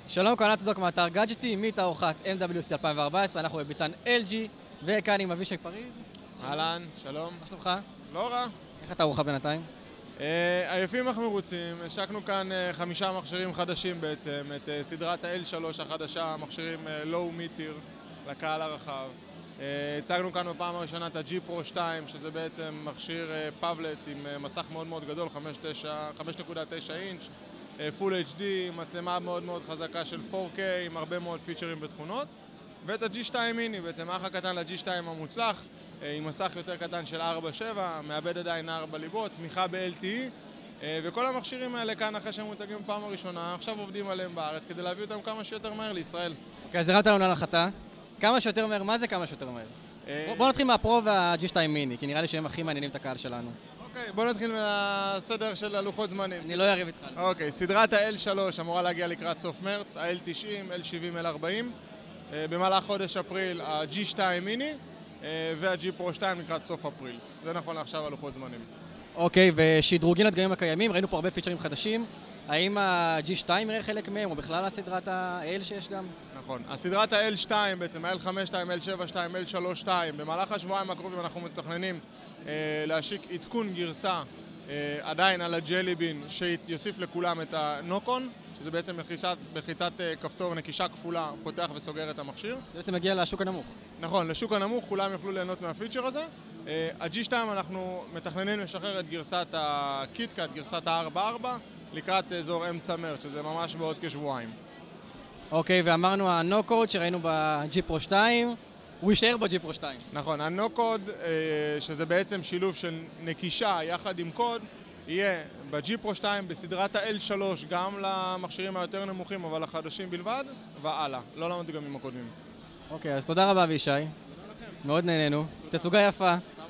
שלום, כאן צדוק מאתר גאדג'טי, מתערוכת MWC 2014, אנחנו בביתן LG, וכאן עם אבישי פריז. אהלן, שלום. מה שלומך? לא רע. איך התערוכה בינתיים? עייפים אנחנו מרוצים, השקנו כאן 5 מכשירים חדשים בעצם, את סדרת ה-L3 החדשה, מכשירים לואו מיטיר לקהל הרחב. הצגנו כאן בפעם הראשונה את ה-G Pro 2, שזה בעצם מכשיר פאבלט עם מסך מאוד מאוד גדול, 5.9 אינץ', פול HD, מצלמה מאוד מאוד חזקה של 4K עם הרבה מאוד פיצ'רים ותכונות, ואת ה-G2 מיני, בעצם האח הקטן ל-G2 המוצלח, עם מסך יותר קטן של 4.7, מעבד עדיין 4 ליבות, תמיכה ב-LTE, וכל המכשירים האלה כאן אחרי שהם מוצגים בפעם הראשונה, עכשיו עובדים עליהם בארץ כדי להביא אותם כמה שיותר מהר לישראל. אוקיי, אז הרמת לנו להנחתה. כמה שיותר מהר, מה זה כמה שיותר מהר? בוא נתחיל מהפרו וה-G2 מיני, כי נראה לי שהם הכי מעניינים את הקהל שלנו. אוקיי, בוא נתחיל מהסדר של הלוחות זמנים. אני לא אריב איתך. אוקיי, סדרת ה-L3 אמורה להגיע לקראת סוף מרץ, ה-L90, L70, L40. במהלך חודש אפריל ה-G2 מיני וה-G Pro 2 לקראת סוף אפריל. זה נכון לעכשיו הלוחות זמנים. אוקיי, ושדרוגים לדגמים הקיימים, ראינו פה הרבה פיצ'רים חדשים. האם ה-G2 יראה חלק מהם, או בכלל הסדרת ה-L שיש גם? נכון. הסדרת ה-L2 בעצם, ה-L52, L72, L32, במהלך השבועיים הקרובים אנחנו מתכננים להשיק עדכון גרסה עדיין על הג'לי בין, שיוסיף לכולם את הנוקון, שזה בעצם בלחיצת כפתור נקישה כפולה, פותח וסוגר את המכשיר. זה בעצם מגיע לשוק הנמוך. נכון, לשוק הנמוך, כולם יוכלו ליהנות מהפיצ'ר הזה. ה-G2 אנחנו מתכננים לשחרר את גרסת הקיטקאט, גרסת ה-4.4, לקראת אזור אמצע מרץ, שזה ממש בעוד כשבועיים. אוקיי, ואמרנו ה-No-Code שראינו ב-G Pro 2, הוא יישאר ב-G Pro 2. נכון, ה-No-Code, שזה בעצם שילוב של נקישה יחד עם קוד, יהיה ב-G Pro 2 בסדרת ה-L3 גם למכשירים היותר נמוכים, אבל החדשים בלבד, והלאה, לא למדגמים הקודמים. אוקיי, אז תודה רבה אבישי. תודה לכם. מאוד נהנינו. תצוגה יפה.